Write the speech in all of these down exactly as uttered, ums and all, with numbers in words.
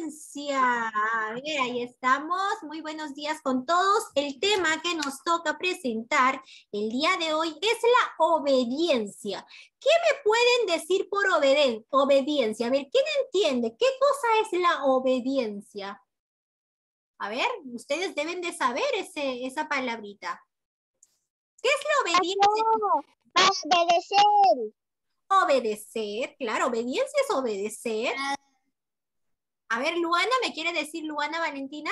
obediencia. A ver, ahí estamos. Muy buenos días con todos. El tema que nos toca presentar el día de hoy es la obediencia. ¿Qué me pueden decir por obeden- obediencia? A ver, ¿quién entiende? ¿Qué cosa es la obediencia? A ver, ustedes deben de saber ese, esa palabrita. ¿Qué es la obediencia? No, para obedecer. Obedecer, claro, obediencia es obedecer. A ver, Luana, ¿me quiere decir Luana Valentina?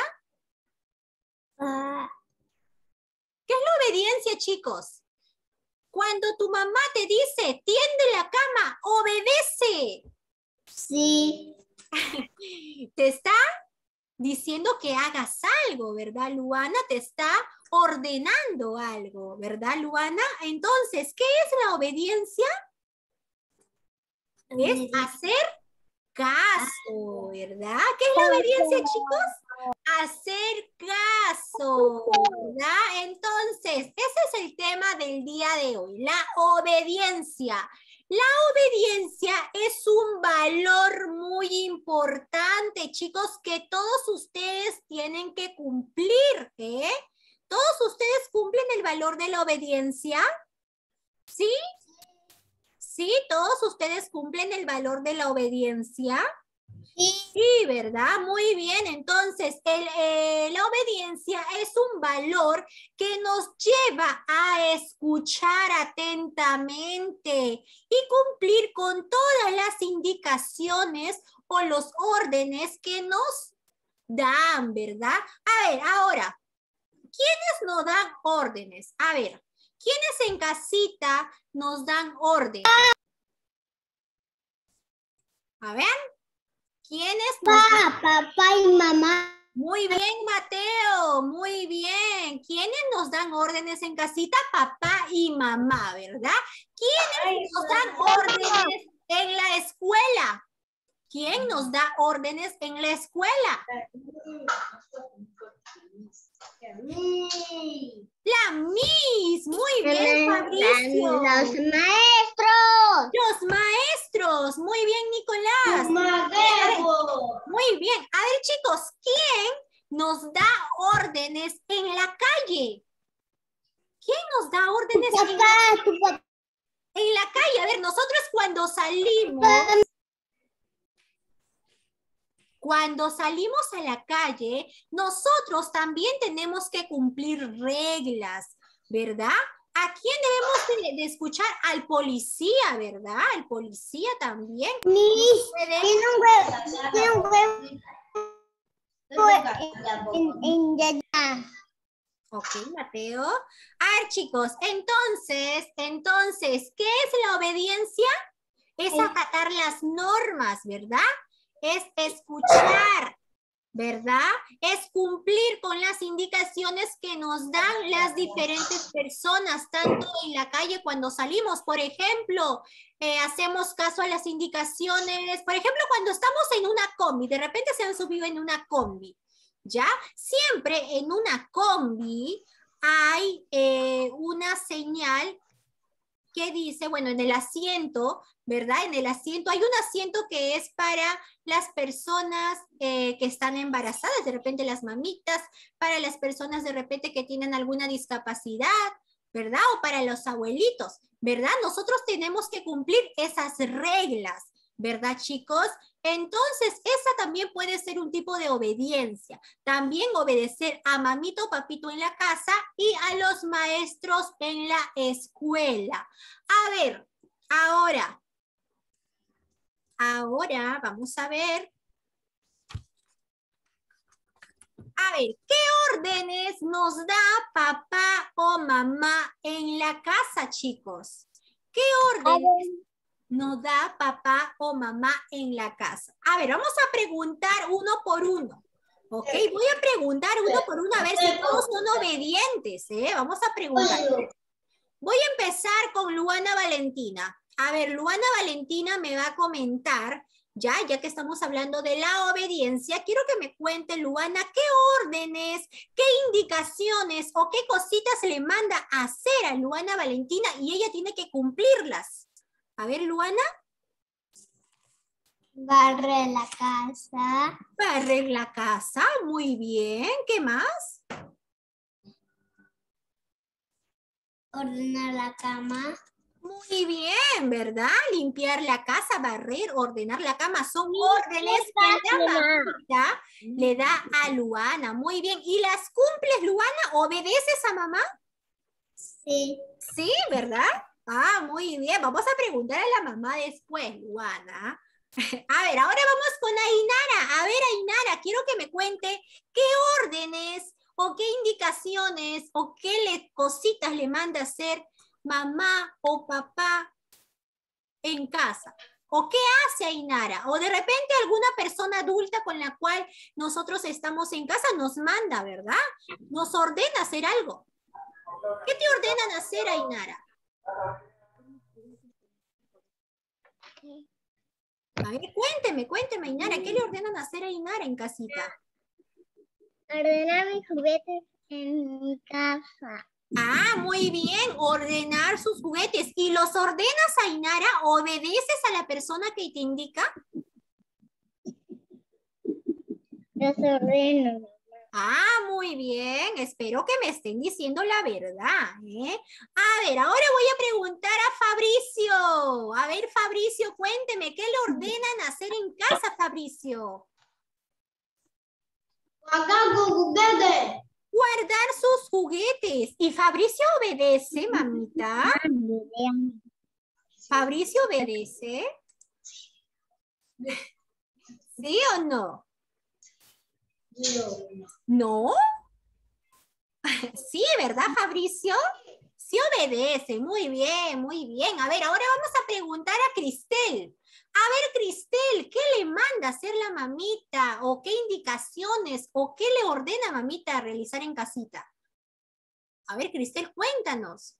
Ah, ¿Qué es la obediencia, chicos? Cuando tu mamá te dice, tiende la cama, obedece. sí. Te está diciendo que hagas algo, ¿verdad, Luana? Te está ordenando algo, ¿verdad, Luana? Entonces, ¿qué es la obediencia? Es hacer caso, ¿verdad? ¿Qué es la obediencia, chicos? Hacer caso, ¿verdad? Entonces, ese es el tema del día de hoy, la obediencia. La obediencia es un valor muy importante, chicos, que todos ustedes tienen que cumplir, ¿eh? ¿Todos ustedes cumplen el valor de la obediencia? ¿Sí? ¿Sí? ¿Todos ustedes cumplen el valor de la obediencia? Sí, ¿verdad? Muy bien. Entonces, el, eh, la obediencia es un valor que nos lleva a escuchar atentamente y cumplir con todas las indicaciones o los órdenes que nos dan, ¿verdad? A ver, ahora, ¿quiénes nos dan órdenes? A ver, ¿quiénes en casita nos dan órdenes? A ver, ¿quiénes nos dan? Papá, papá y mamá. Muy bien, Mateo, muy bien. ¿Quiénes nos dan órdenes en casita? Papá y mamá, ¿verdad? ¿Quiénes nos dan órdenes en la escuela? ¿Quién nos da órdenes en la escuela? La Miss. Muy bien, Fabricio. Los maestros. Los maestros. Muy bien, Nicolás. Muy bien. A ver, chicos, ¿quién nos da órdenes en la calle? ¿Quién nos da órdenes Tu en, papá, tu papá. en la calle? A ver, nosotros cuando salimos, cuando salimos a la calle, nosotros también tenemos que cumplir reglas, ¿verdad? ¿A quién debemos de, de escuchar? Al policía, ¿verdad? Al policía también. Miss, Puede- tiene un huevo, tiene un huevo en, en, en, en, Ok, Mateo. A ver, chicos, entonces, entonces, ¿qué es la obediencia? Es acatar las normas, ¿verdad? Es escuchar, ¿verdad? Es cumplir con las indicaciones que nos dan las diferentes personas, tanto en la calle cuando salimos. Por ejemplo, eh, hacemos caso a las indicaciones. Por ejemplo, cuando estamos en una combi, de repente se han subido en una combi. ¿Ya? Siempre en una combi hay eh, una señal que dice, bueno, en el asiento, ¿verdad? En el asiento, hay un asiento que es para las personas eh, que están embarazadas, de repente las mamitas, para las personas de repente que tienen alguna discapacidad, ¿verdad? O para los abuelitos, ¿verdad? Nosotros tenemos que cumplir esas reglas, ¿verdad, chicos? Entonces, esa también puede ser un tipo de obediencia. También obedecer a mamito o papito en la casa y a los maestros en la escuela. A ver, ahora, ahora vamos a ver. A ver, ¿qué órdenes nos da papá o mamá en la casa, chicos? ¿Qué órdenes nos da papá o mamá en la casa? A ver, vamos a preguntar uno por uno. Ok, voy a preguntar uno por uno a ver si todos son obedientes, ¿eh? Vamos a preguntar. Voy a empezar con Luana Valentina. A ver, Luana Valentina me va a comentar, ya, ya que estamos hablando de la obediencia, quiero que me cuente, Luana, qué órdenes, qué indicaciones o qué cositas le manda a hacer a Luana Valentina y ella tiene que cumplirlas. A ver, Luana. Barre la casa. Barrer la casa, muy bien. ¿Qué más? Ordenar la cama. Muy bien, ¿verdad? Limpiar la casa, barrer, ordenar la cama. Son órdenes que la mamita le da a Luana. Muy bien. ¿Y las cumples, Luana? ¿Obedeces a mamá? Sí. Sí, ¿verdad? Ah, muy bien. Vamos a preguntar a la mamá después, Luana. A ver, ahora vamos con Ainara. A ver, Ainara, quiero que me cuente qué órdenes o qué indicaciones o qué le, cositas le manda hacer mamá o papá en casa. ¿O qué hace Ainara? O de repente alguna persona adulta con la cual nosotros estamos en casa nos manda, ¿verdad? Nos ordena hacer algo. ¿Qué te ordenan hacer, Ainara? A ver, cuénteme, cuénteme, Ainara, ¿qué le ordenan hacer a Ainara en casita? Ordenar mis juguetes en mi casa. Ah, muy bien, ordenar sus juguetes. ¿Y los ordenas, Ainara? ¿Obedeces a la persona que te indica? Los ordeno. Ah, muy bien, espero que me estén diciendo la verdad, ¿eh? A ver, ahora voy a preguntar a Fabricio. A ver, Fabricio, cuénteme, ¿qué le ordenan hacer en casa, Fabricio? Guardar sus juguetes. Guardar sus juguetes. ¿Y Fabricio obedece, mamita? ¿Fabricio obedece? ¿Sí o no? ¿No? Sí, ¿verdad, Fabricio? Sí obedece. Muy bien, muy bien. A ver, ahora vamos a preguntar a Cristel. A ver, Cristel, ¿qué le manda hacer la mamita? ¿O qué indicaciones? ¿O qué le ordena mamita a realizar en casita? A ver, Cristel, cuéntanos.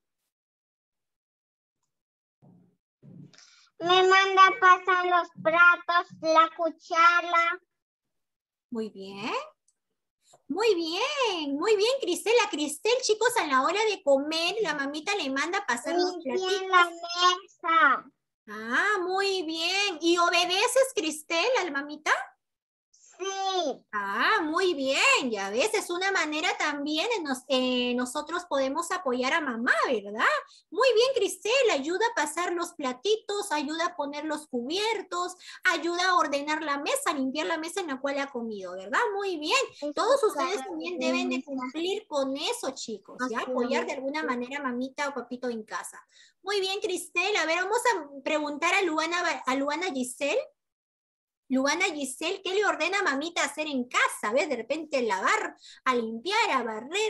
Me manda a pasar los platos, la cuchara. Muy bien. Muy bien, muy bien, Cristel. A Cristel, chicos, a la hora de comer, la mamita le manda a pasar los platitos. Limpiar la mesa. Ah, muy bien. ¿Y obedeces, Cristel, a la mamita? Sí. Ah, muy bien. Ya ves, es una manera también en nos, eh, nosotros podemos apoyar a mamá, ¿verdad? Muy bien, Cristel. Ayuda a pasar los platitos, ayuda a poner los cubiertos, ayuda a ordenar la mesa, limpiar la mesa en la cual ha comido, ¿verdad? Muy bien. Todos ustedes también deben de cumplir con eso, chicos, ¿ya? Apoyar de alguna manera a mamita o papito en casa. Muy bien, Cristel. A ver, vamos a preguntar a Luana, a Luana Giselle. Luana Giselle, ¿qué le ordena a mamita hacer en casa? ¿Ves? De repente lavar, a limpiar, a barrer.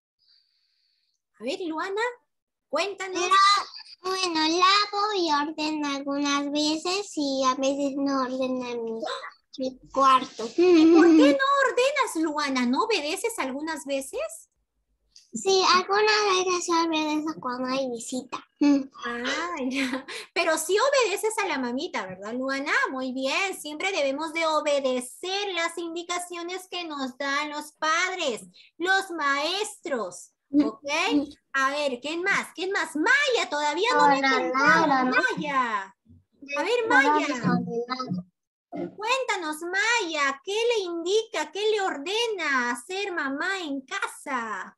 A ver, Luana, cuéntanos. La, bueno, lavo y ordeno algunas veces y a veces no ordeno mi, mi cuarto. ¿Y por qué no ordenas, Luana? ¿No obedeces algunas veces? Sí, algunas veces obedezco cuando hay visita. Ah, ya. Pero sí obedeces a la mamita, ¿verdad, Luana? Muy bien, siempre debemos de obedecer las indicaciones que nos dan los padres, los maestros, ¿ok? A ver, ¿quién más? ¿Quién más? Maya, todavía no me ha contado, Maya. A ver, Maya, cuéntanos, Maya, ¿qué le indica, qué le ordena hacer mamá en casa?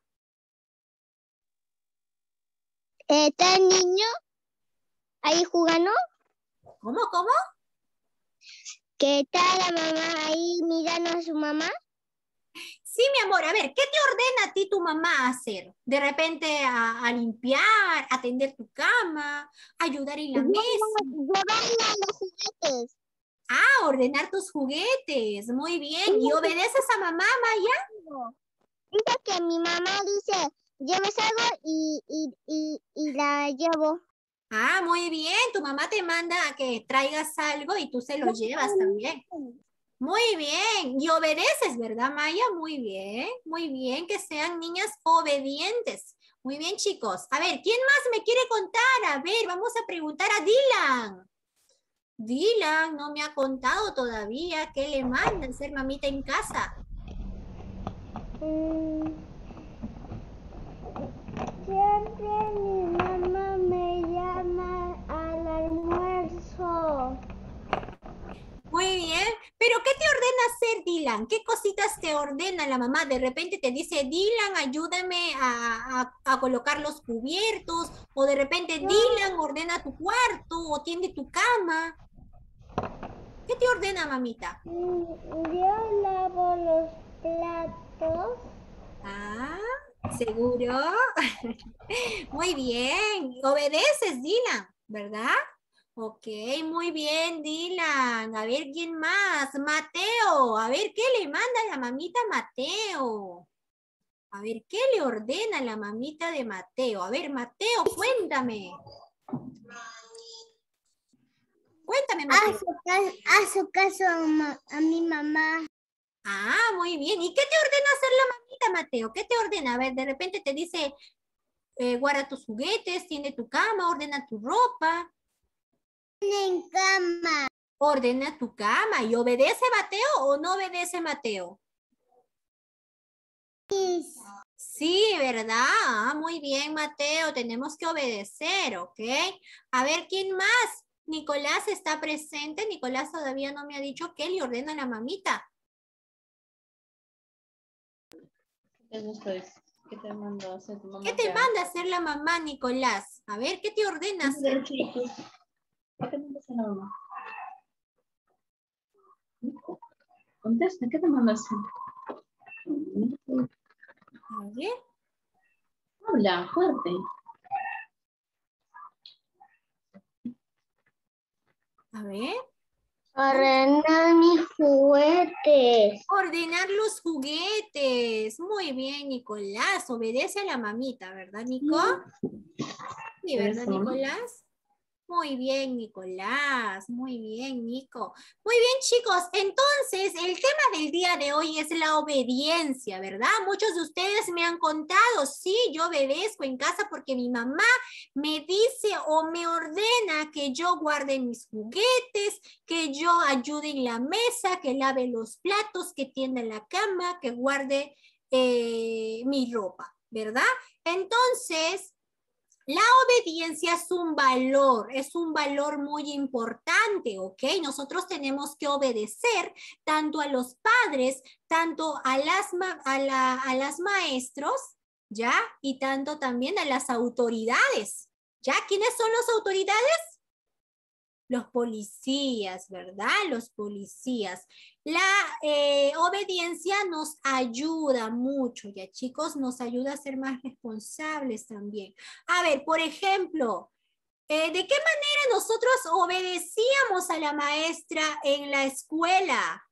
¿Está el niño ahí jugando? ¿Cómo, cómo? ¿Que está la mamá ahí mirando a su mamá? Sí, mi amor, a ver, ¿qué te ordena a ti tu mamá hacer? De repente a, a limpiar, atender tu cama, ayudar en la mesa. Llevarle los juguetes. Ah, ordenar tus juguetes. Muy bien. ¿Y obedeces a mamá, Maya? Dice que mi mamá dice, lleves algo y, y, y, y la llevo. Ah, muy bien. Tu mamá te manda a que traigas algo y tú se lo llevas también. Muy bien. Y obedeces, ¿verdad, Maya? Muy bien, muy bien. Que sean niñas obedientes. Muy bien, chicos. A ver, ¿quién más me quiere contar? A ver, vamos a preguntar a Dylan. Dylan no me ha contado todavía qué le manda hacer mamita en casa. Mm, siempre mi mamá me llama al almuerzo. Muy bien. ¿Pero qué te ordena hacer, Dylan? ¿Qué cositas te ordena la mamá? De repente te dice, Dylan, ayúdame a, a- a colocar los cubiertos. O de repente, Dylan, ordena tu cuarto o tiende tu cama. ¿Qué te ordena, mamita? Yo lavo los platos. Ah, ¿seguro? Muy bien. Obedeces, Dylan, ¿verdad? Ok, muy bien, Dylan. A ver, ¿quién más? Mateo. A ver, ¿qué le manda la mamita a Mateo? A ver, ¿qué le ordena la mamita de Mateo? A ver, Mateo, cuéntame. Cuéntame, A Mateo. su, a su caso a, ma- a mi mamá. Ah, muy bien. ¿Y qué te ordena hacer la mamita, Mateo? ¿Qué te ordena? A ver, de repente te dice, eh, guarda tus juguetes, tiende tu cama, ordena tu ropa. En cama. Ordena tu cama. ¿Y obedece Mateo o no obedece Mateo? Sí, ¿verdad? Ah, muy bien, Mateo. Tenemos que obedecer, ¿ok? A ver, ¿quién más? Nicolás está presente. Nicolás todavía no me ha dicho qué le ordena a la mamita. ¿Qué es? ¿Qué te mandó a hacer tu mamá? ¿Qué te manda a hacer la mamá, Nicolás? A ver, ¿qué te ordena hacer? ¿Qué te manda a hacer la mamá? Contesta, ¿qué te manda a hacer? A ver. Habla, fuerte. A ver. Ordenar mis juguetes. Ordenar los juguetes. Muy bien, Nicolás. Obedece a la mamita, ¿verdad, Nico? Sí, ¿verdad, Nicolás? Muy bien, Nicolás. Muy bien, Nico. Muy bien, chicos. Entonces, el tema del día de hoy es la obediencia, ¿verdad? Muchos de ustedes me han contado, sí, yo obedezco en casa porque mi mamá me dice o me ordena que yo guarde mis juguetes, que yo ayude en la mesa, que lave los platos, que tienda la cama, que guarde eh, mi ropa, ¿verdad? Entonces, la obediencia es un valor, es un valor muy importante, ¿ok? Nosotros tenemos que obedecer tanto a los padres, tanto a las, a la, a las maestros, ¿ya? Y tanto también a las autoridades, ¿ya? ¿Quiénes son las autoridades? Los policías, ¿verdad? Los policías. La eh, obediencia nos ayuda mucho, ya chicos, nos ayuda a ser más responsables también. A ver, por ejemplo, eh, ¿de qué manera nosotros obedecíamos a la maestra en la escuela?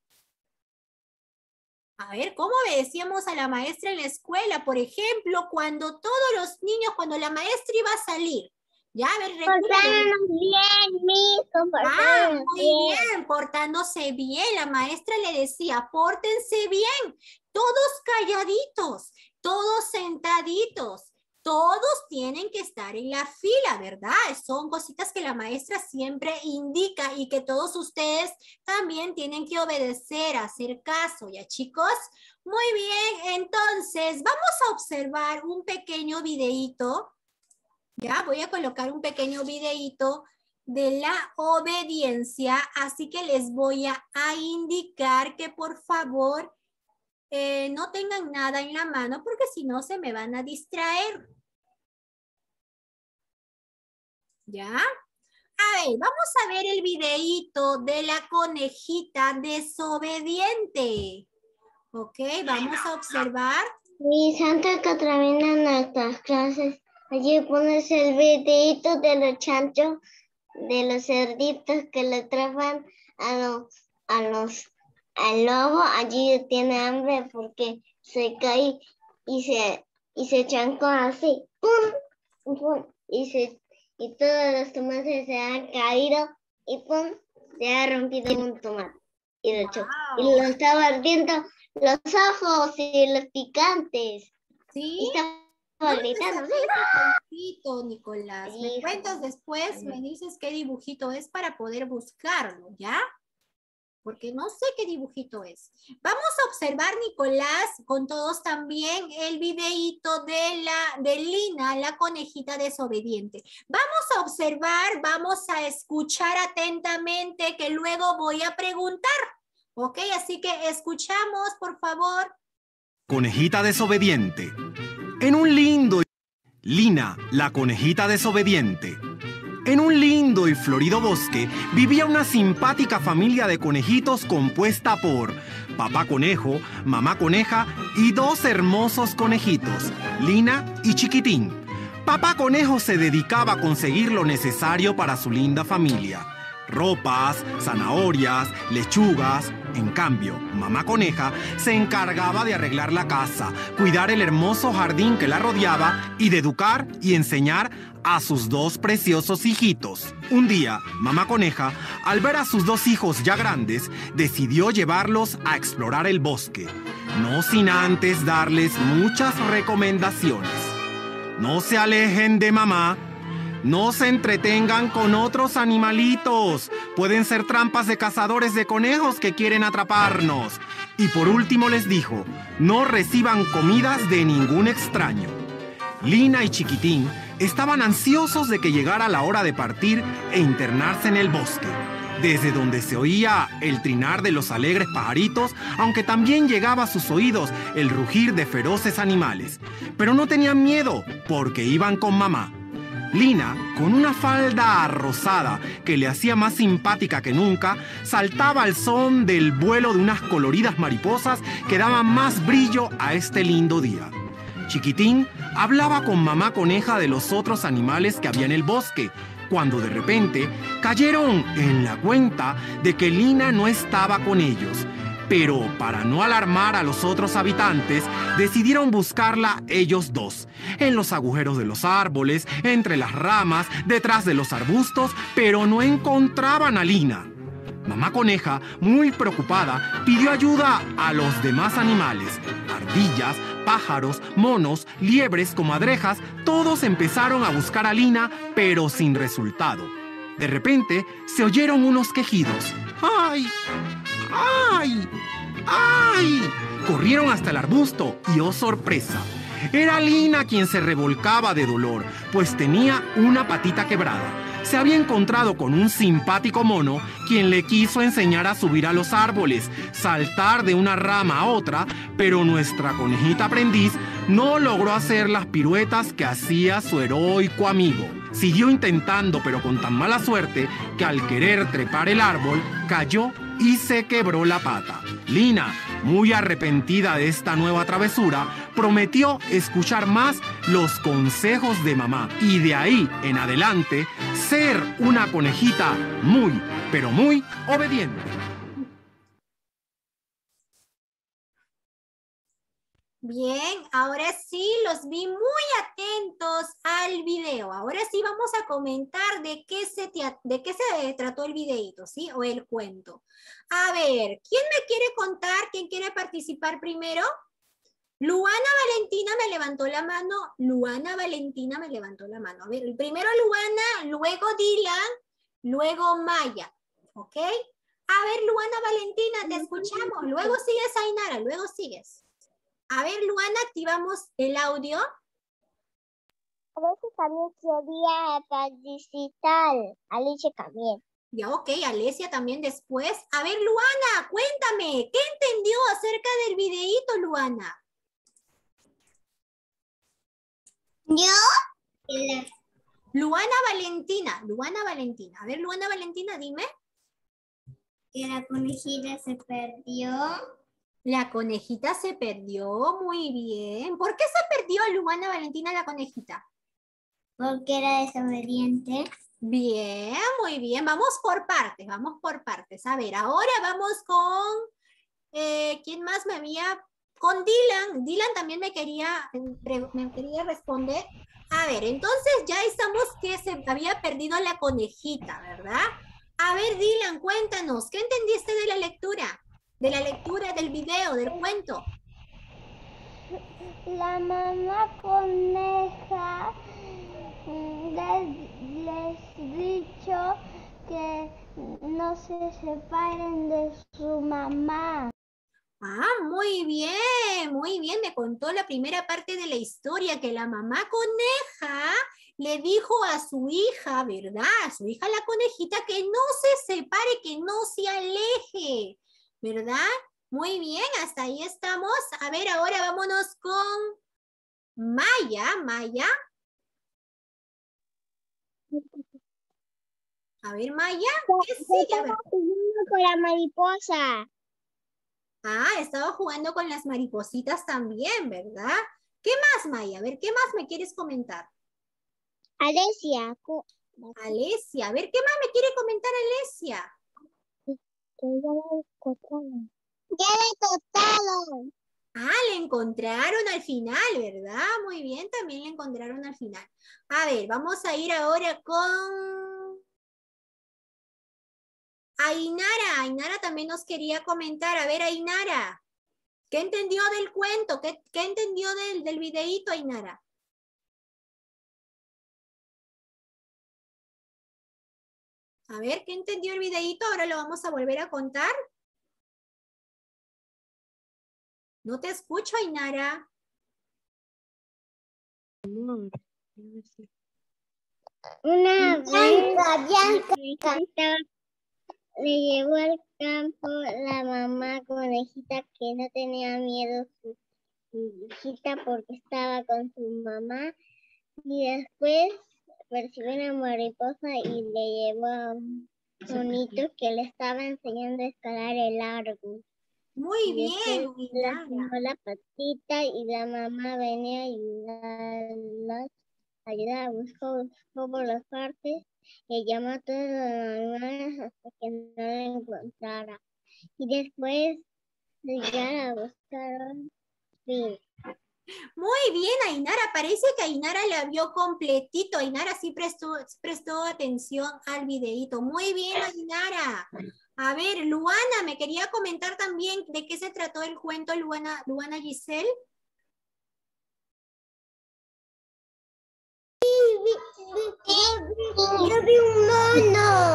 A ver, ¿cómo obedecíamos a la maestra en la escuela? Por ejemplo, cuando todos los niños, cuando la maestra iba a salir, ya, a ver, recuerden. Portarnos bien, mijo, Ah, portarnos muy bien. bien, portándose bien. La maestra le decía, pórtense bien, todos calladitos, todos sentaditos, todos tienen que estar en la fila, ¿verdad? Son cositas que la maestra siempre indica y que todos ustedes también tienen que obedecer, hacer caso, ¿ya chicos? Muy bien, entonces vamos a observar un pequeño videíto. Ya, voy a colocar un pequeño videíto de la obediencia, así que les voy a, a indicar que por favor eh, no tengan nada en la mano porque si no se me van a distraer. ¿Ya? A ver, vamos a ver el videíto de la conejita desobediente. Ok, vamos a observar. Mi santa que termina nuestras clases. Allí pones el videito de los chanchos, de los cerditos que le atrapan a los, a los, al lobo. Allí tiene hambre porque se cae y se, y se chancó así. ¡Pum! ¡Pum! Y, se, y todos los tomates se han caído y ¡pum! Se ha rompido un tomate. Y lo, wow. Y lo estaba ardiendo los ojos y los picantes. ¿Sí? Y estaba gritando. Dibujito, Nicolás. Sí. Me cuentas después, me dices qué dibujito es para poder buscarlo, ¿ya? porque no sé qué dibujito es. Vamos a observar, Nicolás, con todos también el videíto de, la, de Lina, la conejita desobediente. Vamos a observar, vamos a escuchar atentamente, que luego voy a preguntar. ¿Ok? Así que escuchamos, por favor. Conejita desobediente. En un lindo... Lina, la conejita desobediente. En un lindo y florido bosque vivía una simpática familia de conejitos compuesta por papá conejo, mamá coneja y dos hermosos conejitos, Lina y Chiquitín. Papá conejo se dedicaba a conseguir lo necesario para su linda familia: ropas, zanahorias, lechugas. En cambio, mamá coneja se encargaba de arreglar la casa, cuidar el hermoso jardín que la rodeaba y de educar y enseñar a sus dos preciosos hijitos. Un día, mamá coneja, al ver a sus dos hijos ya grandes, decidió llevarlos a explorar el bosque, no sin antes darles muchas recomendaciones. No se alejen de mamá. No se entretengan con otros animalitos. Pueden ser trampas de cazadores de conejos que quieren atraparnos. Y por último les dijo, no reciban comidas de ningún extraño. Lina y Chiquitín estaban ansiosos de que llegara la hora de partir e internarse en el bosque, desde donde se oía el trinar de los alegres pajaritos, aunque también llegaba a sus oídos el rugir de feroces animales. Pero no tenían miedo, porque iban con mamá. Lina, con una falda rosada que le hacía más simpática que nunca, saltaba al son del vuelo de unas coloridas mariposas que daban más brillo a este lindo día. Chiquitín hablaba con mamá coneja de los otros animales que había en el bosque, cuando de repente cayeron en la cuenta de que Lina no estaba con ellos. Pero para no alarmar a los otros habitantes, decidieron buscarla ellos dos, en los agujeros de los árboles, entre las ramas, detrás de los arbustos, pero no encontraban a Lina. Mamá coneja, muy preocupada, pidió ayuda a los demás animales. Ardillas, pájaros, monos, liebres, comadrejas, todos empezaron a buscar a Lina, pero sin resultado. De repente, se oyeron unos quejidos. ¡Ay! ¡Ay! ¡Ay! Corrieron hasta el arbusto y, ¡oh sorpresa!, era Lina quien se revolcaba de dolor, pues tenía una patita quebrada. Se había encontrado con un simpático mono quien le quiso enseñar a subir a los árboles, saltar de una rama a otra, pero nuestra conejita aprendiz no logró hacer las piruetas que hacía su heroico amigo. Siguió intentando, pero con tan mala suerte que al querer trepar el árbol, cayó y se quebró la pata. Lina, muy arrepentida de esta nueva travesura, prometió escuchar más los consejos de mamá y de ahí en adelante ser una conejita muy, pero muy obediente. Bien, ahora sí los vi muy atentos al video. Ahora sí vamos a comentar de qué se, te, de qué se trató el videito, ¿sí? O el cuento. A ver, ¿quién me quiere contar? ¿Quién quiere participar primero? Luana Valentina me levantó la mano. Luana Valentina me levantó la mano. A ver, primero Luana, luego Dylan, luego Maya. ¿Ok? A ver, Luana Valentina, te escuchamos. Luego sigues, Ainara, luego sigues. A ver, Luana, activamos el audio. A veces también quería participar. Alicia también. Ya, ok, Alesia también después. A ver, Luana, cuéntame, ¿qué entendió acerca del videíto, Luana? Yo. Luana Valentina, Luana Valentina. A ver, Luana Valentina, dime. Que la conejita se perdió. La conejita se perdió, muy bien. ¿Por qué se perdió, Luana Valentina, la conejita? Porque era desobediente. Bien, muy bien. Vamos por partes, vamos por partes. A ver, ahora vamos con... Eh, ¿quién más me había...? Con Dylan. Dylan también me quería, me quería responder. A ver, entonces ya estamos que se había perdido la conejita, ¿verdad? A ver, Dylan, cuéntanos, ¿qué entendiste de la lectura? De la lectura del video, del cuento. La mamá coneja les, les dicho que no se separen de su mamá. Ah, muy bien, muy bien. Me contó la primera parte de la historia que la mamá coneja le dijo a su hija, ¿verdad? A su hija la conejita que no se separe, que no se aleje, ¿verdad? Muy bien, hasta ahí estamos. A ver, ahora vámonos con Maya. Maya. A ver, Maya, ¿qué sigue? A ver. Estaba jugando con la mariposa. Ah, estaba jugando con las maripositas también, ¿verdad? ¿Qué más, Maya? A ver, ¿qué más me quieres comentar? Alesia. Alesia, a ver, ¿qué más me quiere comentar Alesia? Que ya la encontraron. ¡Ya la encontraron! Ah, le encontraron al final, ¿verdad? Muy bien, también le encontraron al final. A ver, vamos a ir ahora con Ainara. Ainara también nos quería comentar. A ver, Ainara, ¿qué entendió del cuento? ¿Qué, qué entendió del, del videíto, Ainara? A ver, ¿qué entendió el videíto? Ahora lo vamos a volver a contar. No te escucho, Ainara. Una vez Bianca estaba, le llevó al campo la mamá conejita que no tenía miedo su, su hijita porque estaba con su mamá y después percibió una mariposa y le llevó a un monito que le estaba enseñando a escalar el árbol. Muy Y bien, después le Ainara. enseñó la patita y la mamá venía a ayudarla. Ayuda, buscó, buscó por las partes y llamó a todos los animales hasta que no la encontrara. Y después ya la buscaron. Sí. Muy bien, Ainara. Parece que Ainara la vio completito. Ainara sí prestó, prestó atención al videíto. Muy bien, Ainara. A ver, Luana, me quería comentar también de qué se trató el cuento, Luana, Luana Giselle. Yo vi un mono.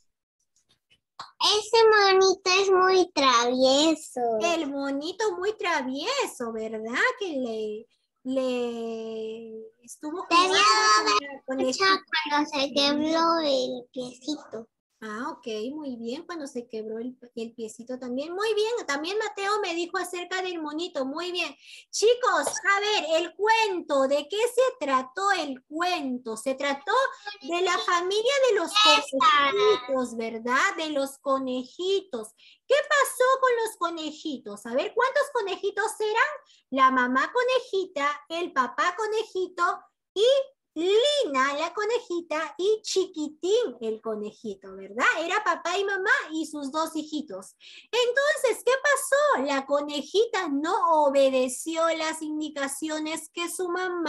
Ese monito es muy travieso. El monito muy travieso, ¿verdad? Que le, le estuvo jugando con la conejita. Cuando se quebró el piecito. Ah, ok, muy bien, cuando se quebró el, el piecito también. Muy bien, también Mateo me dijo acerca del monito, muy bien. Chicos, a ver, el cuento, ¿de qué se trató el cuento? Se trató de la familia de los conejitos, ¿verdad? De los conejitos. ¿Qué pasó con los conejitos? A ver, ¿cuántos conejitos eran? La mamá conejita, el papá conejito y Lina, la conejita, y Chiquitín, el conejito, ¿verdad? Era papá y mamá y sus dos hijitos. Entonces, ¿qué pasó? La conejita no obedeció las indicaciones que su mamá,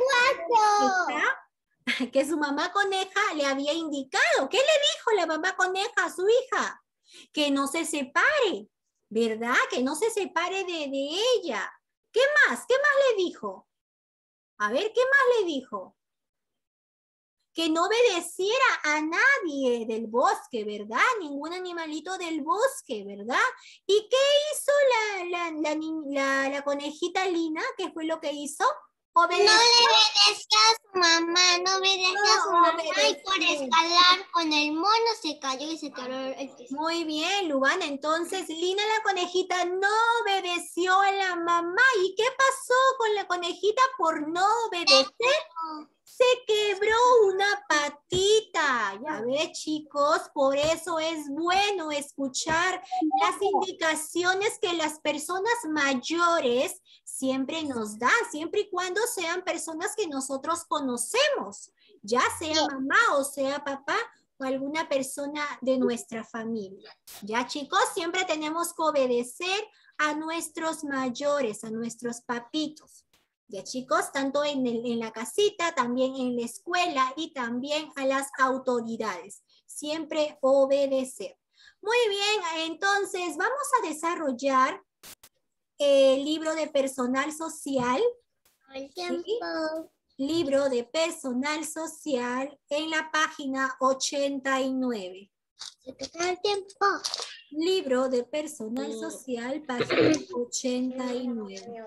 que su mamá coneja le había indicado. ¿Qué le dijo la mamá coneja a su hija? Que no se separe, ¿verdad? Que no se separe de, de ella. ¿Qué más? ¿Qué más le dijo? A ver, ¿qué más le dijo? Que no obedeciera a nadie del bosque, ¿verdad? Ningún animalito del bosque, ¿verdad? ¿Y qué hizo la, la, la, la, la conejita Lina? ¿Qué fue lo que hizo? Obedeció. No le obedeció a su mamá, no obedeció no, a su mamá obedeció. Y por escalar con el mono se cayó y se quebró el piso. Muy bien, Lubana. Entonces, Lina la conejita no obedeció a la mamá. ¿Y qué pasó con la conejita por no obedecer? Se quebró una patita. Ya ve, chicos, por eso es bueno escuchar las indicaciones que las personas mayores siempre nos dan, siempre y cuando sean personas que nosotros conocemos, ya sea mamá o sea papá o alguna persona de nuestra familia. Ya, chicos, siempre tenemos que obedecer a nuestros mayores, a nuestros papitos. Ya, chicos, tanto en, el, en la casita, también en la escuela y también a las autoridades. Siempre obedecer. Muy bien, entonces vamos a desarrollar el libro de personal social. ¿Sí? Libro de personal social en la página ochenta y nueve. Se te acaba el tiempo. Libro de personal social, página ochenta y nueve.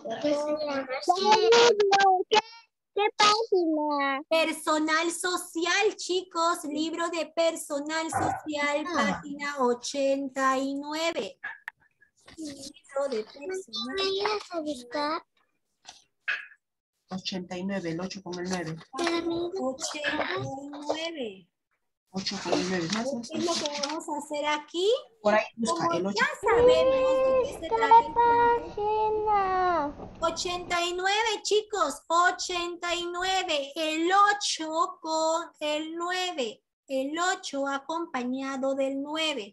¿Qué página? Personal social, chicos, libro de personal social, página ochenta y nueve. Libro de personal. ¿Me ayudas a buscar? ochenta y nueve, el ocho con el nueve. ochenta y nueve. ocho con el nueve. Más, más, ¿Qué es lo que vamos a hacer aquí? por ahí busca Como el ocho. ya sabemos de qué se trata el cuento. Página. ochenta y nueve, chicos, ochenta y nueve. El ocho con el nueve. El ocho acompañado del nueve.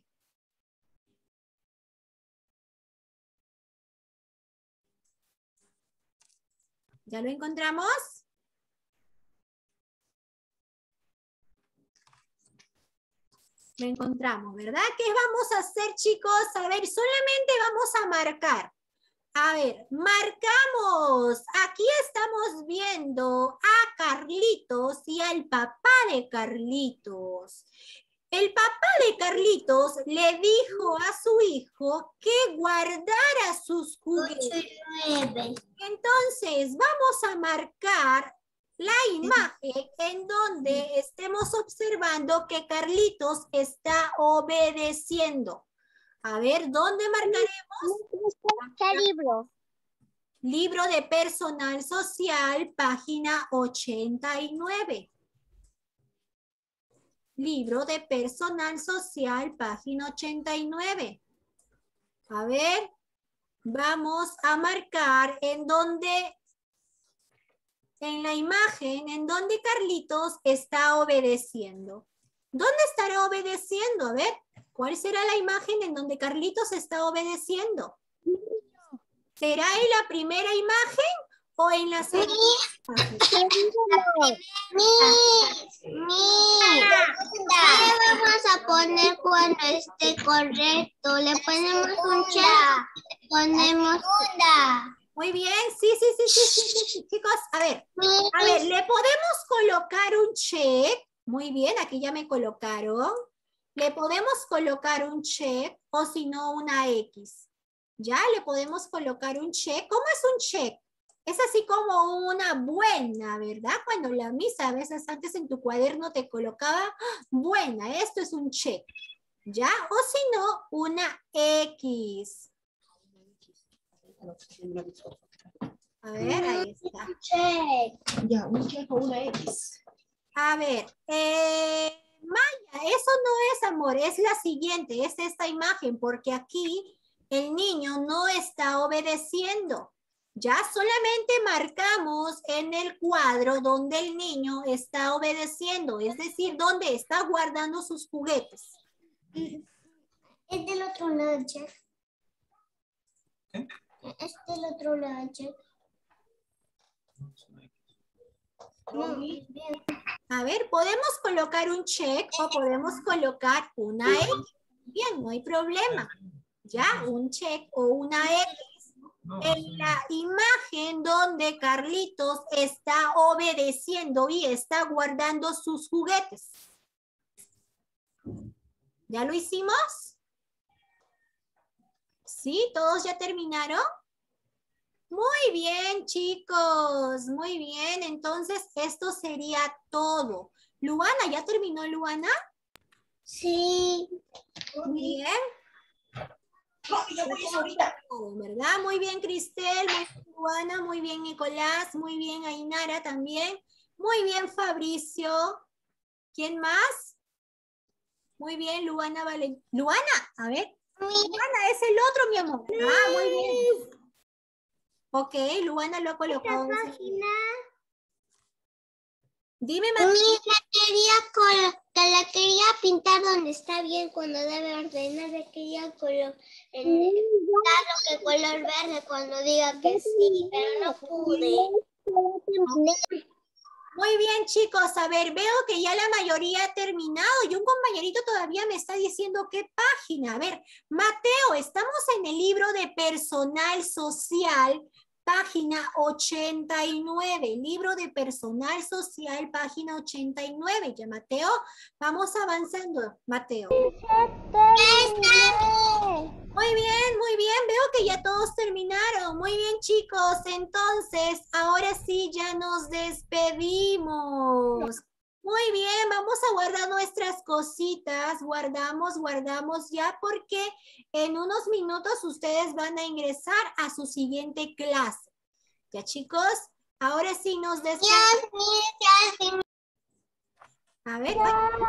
¿Ya lo encontramos? Lo encontramos, ¿verdad? ¿Qué vamos a hacer, chicos? A ver, solamente vamos a marcar. A ver, marcamos. Aquí estamos viendo a Carlitos y al papá de Carlitos. El papá de Carlitos le dijo a su hijo que guardara sus juguetes. Entonces, vamos a marcar la imagen en donde estemos observando que Carlitos está obedeciendo. A ver, ¿dónde marcaremos? ¿Qué libro? Libro de personal social, página ochenta y nueve. Libro de personal social, página ochenta y nueve. A ver, vamos a marcar en donde, en la imagen, en donde Carlitos está obedeciendo. ¿Dónde estará obedeciendo? A ver, ¿cuál será la imagen en donde Carlitos está obedeciendo? ¿Será en la primera imagen o en la segunda imagen? ¿Qué vamos a poner cuando esté correcto? Le ponemos un check. Ponemos Muy bien, sí, sí, sí, sí, sí, sí, sí, chicos. A ver, a ver, ¿le podemos colocar un check? Muy bien, aquí ya me colocaron. Le podemos colocar un check o si no una X. Ya le podemos colocar un check. ¿Cómo es un check? Es así como una buena, ¿verdad? Cuando la misa a veces antes en tu cuaderno te colocaba ¡ah! Buena, esto es un check. ¿Ya? O si no, una X. A ver, ahí está. check. Ya, un check o una X. A ver, eh, Maya, eso no es amor, es la siguiente, es esta imagen, porque aquí el niño no está obedeciendo. Ya solamente marcamos en el cuadro donde el niño está obedeciendo, es decir, donde está guardando sus juguetes. Es del otro lado, chef. ¿Qué? Es del otro lado, chef. No, bien. A ver, podemos colocar un check o podemos colocar una X. Bien, no hay problema. Ya, un check o una X. En la imagen donde Carlitos está obedeciendo y está guardando sus juguetes. ¿Ya lo hicimos? ¿Sí? ¿Todos ya terminaron? Muy bien, chicos. Muy bien. Entonces, esto sería todo. Luana, ¿ya terminó, Luana? Sí. Muy bien. ¿Verdad? Muy bien, Cristel. Muy bien, Luana. Muy bien, Nicolás. Muy bien, Ainara también. Muy bien, Fabricio. ¿Quién más? Muy bien, Luana Valen. Luana, a ver. Luana es el otro, mi amor. Ah, muy bien. Ok, Luana lo ha colocado. Página. Dime, mami. La quería, colo- que la quería pintar donde está bien cuando debe ordenar. Le quería color, el, darlo que color verde cuando diga que sí, pero no pude. Muy bien, chicos. A ver, veo que ya la mayoría ha terminado y un compañerito todavía me está diciendo qué página. A ver, Mateo, estamos en el libro de personal social, página ochenta y nueve, libro de personal social, página ochenta y nueve. Ya, Mateo, vamos avanzando, Mateo. Muy bien, muy bien, veo que ya todos terminaron. Muy bien, chicos, entonces, ahora sí ya nos despedimos. Muy bien, vamos a guardar nuestras cositas, guardamos, guardamos ya porque en unos minutos ustedes van a ingresar a su siguiente clase. Ya, chicos, ahora sí nos despedimos. A ver,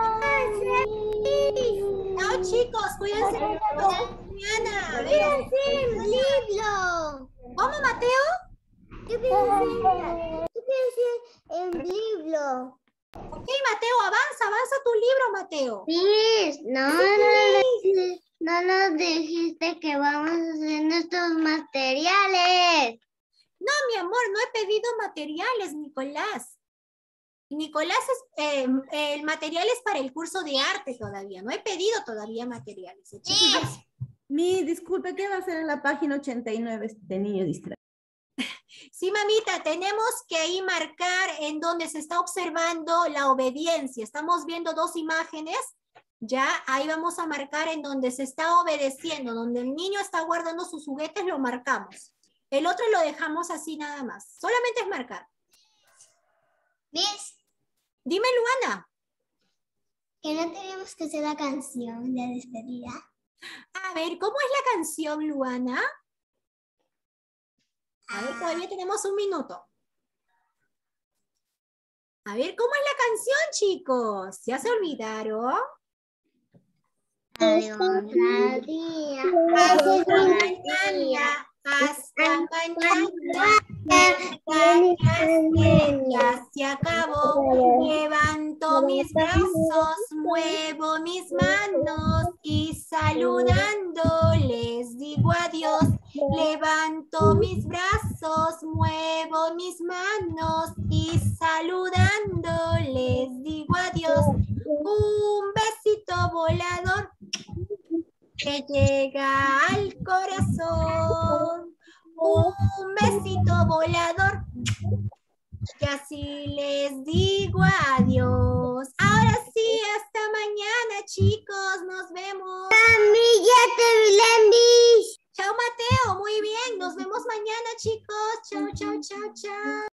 no, chicos, cuídense. Mañana, a ver. el libro. ¿Cómo, Mateo? Yo pienso el libro. Ok, Mateo, avanza, avanza tu libro, Mateo. Miss, no, no, dijiste, no nos dijiste que vamos a hacer nuestros materiales. No, mi amor, no he pedido materiales, Nicolás. Nicolás, es, eh, el material es para el curso de arte todavía. No he pedido todavía materiales. ¿eh, chicos? Mi, disculpe, ¿qué va a hacer en la página ochenta y nueve este niño distraído? Sí, mamita, tenemos que ahí marcar en donde se está observando la obediencia. Estamos viendo dos imágenes. Ya, ahí vamos a marcar en donde se está obedeciendo, donde el niño está guardando sus juguetes, lo marcamos. El otro lo dejamos así nada más. Solamente es marcar. Miss, Dime, Luana. que no teníamos que hacer la canción de despedida. A ver, ¿cómo es la canción, Luana? A ver, todavía tenemos un minuto. A ver, ¿cómo es la canción, chicos? ¿Ya se olvidaron? Adiós, día. Hasta mañana. Hasta mañana. Ya se acabó. Levanto mis brazos, muevo mis manos y saludando les digo adiós. Levanto mis brazos, muevo mis manos y saludando les digo adiós. Un besito volador que llega al corazón. Un besito volador que así les digo adiós. Ahora sí, hasta mañana, chicos. Nos vemos. Chao, Mateo. Muy bien. Nos vemos mañana, chicos. Chao, chao, chao, chao.